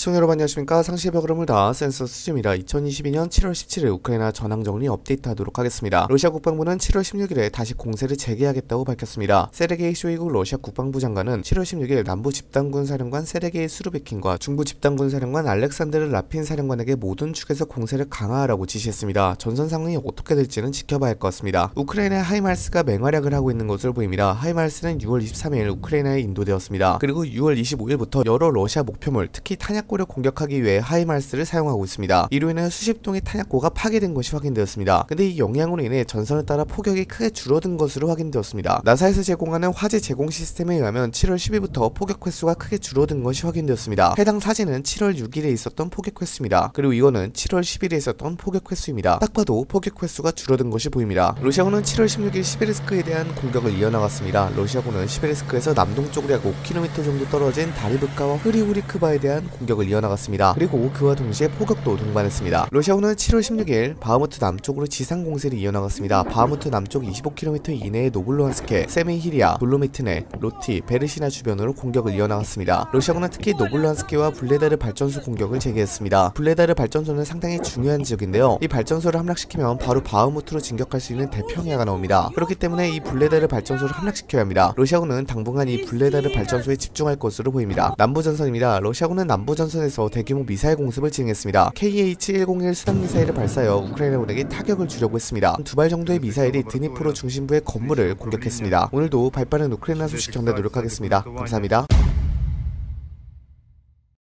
시청자 여러분 안녕하십니까. 상시의 흐름을 다 센서 수지입니다. 2022년 7월 17일 우크라이나 전황정리 업데이트하도록 하겠습니다. 러시아 국방부는 7월 16일에 다시 공세를 재개하겠다고 밝혔습니다. 세르게이 쇼이구 러시아 국방부 장관은 7월 16일 남부 집단군 사령관 세르게이 수르베킨과 중부 집단군 사령관 알렉산드르 라핀 사령관에게 모든 축에서 공세를 강화하라고 지시했습니다. 전선 상황이 어떻게 될지는 지켜봐야 할 것 같습니다. 우크라이나의 하이마르스가 맹활약을 하고 있는 것으로 보입니다. 하이마르스는 6월 23일 우크라이나에 인도되었습니다. 그리고 6월 25일부터 여러 러시아 목표물, 특히 탄약고를 공격하기 위해 하이마르스를 사용하고 있습니다. 이로 인해 수십 동의 탄약고가 파괴된 것이 확인되었습니다. 근데 이 영향으로 인해 전선을 따라 포격이 크게 줄어든 것으로 확인되었습니다. 나사에서 제공하는 화재 제공 시스템에 의하면 7월 10일부터 포격 횟수가 크게 줄어든 것이 확인되었습니다. 해당 사진은 7월 6일에 있었던 포격 횟수입니다. 그리고 이거는 7월 10일에 있었던 포격 횟수입니다. 딱 봐도 포격 횟수가 줄어든 것이 보입니다. 러시아군은 7월 16일 시베르스크에 대한 공격을 이어나갔습니다. 러시아군은 시베르스크에서 남동쪽으로 약 5km 정도 떨어진 다리브카와 흐리우리크바에 대한 공격을 이어나갔습니다. 그리고 그와 동시에 포격도 동반했습니다. 러시아군은 7월 16일 바흐무트 남쪽으로 지상 공세를 이어나갔습니다. 바흐무트 남쪽 25km 이내의 노블루한스케, 세미히리아, 돌로미트네, 로티, 베르시나 주변으로 공격을 이어나갔습니다. 러시아군은 특히 노블루한스케와 블레다르 발전소 공격을 재개했습니다. 블레다르 발전소는 상당히 중요한 지역인데요. 이 발전소를 함락시키면 바로 바흐무트로 진격할 수 있는 대평야가 나옵니다. 그렇기 때문에 이 블레다르 발전소를 함락시켜야 합니다. 러시아군은 당분간 이 블레다르 발전소에 집중할 것으로 보입니다. 남부전선입니다. 러시아군은 남부전선에서 대규모 미사일 공습을 진행했습니다. KH-101 수당 미사일을 발사하여 우크라이나군에게 타격을 주려고 했습니다. 두 발 정도의 미사일이 드니프로 중심부의 건물을 공격했습니다. 오늘도 발빠른 우크라이나 소식 전달 노력하겠습니다. 감사합니다.